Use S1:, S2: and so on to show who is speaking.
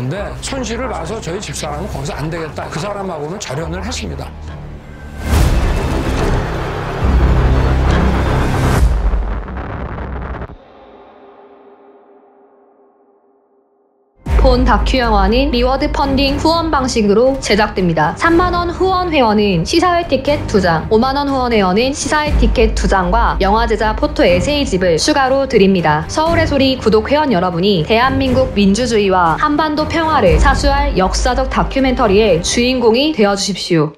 S1: 있는데 손실을 봐서 저희 집사람은 거기서 안 되겠다. 그 사람하고는 절연을 했습니다.
S2: 본 다큐 영화는 리워드 펀딩 후원 방식으로 제작됩니다. 3만원 후원 회원은 시사회 티켓 2장, 5만원 후원 회원은 시사회 티켓 2장과 영화 제작 포토 에세이집을 추가로 드립니다. 서울의 소리 구독 회원 여러분이 대한민국 민주주의와 한반도 평화를 사수할 역사적 다큐멘터리의 주인공이 되어주십시오.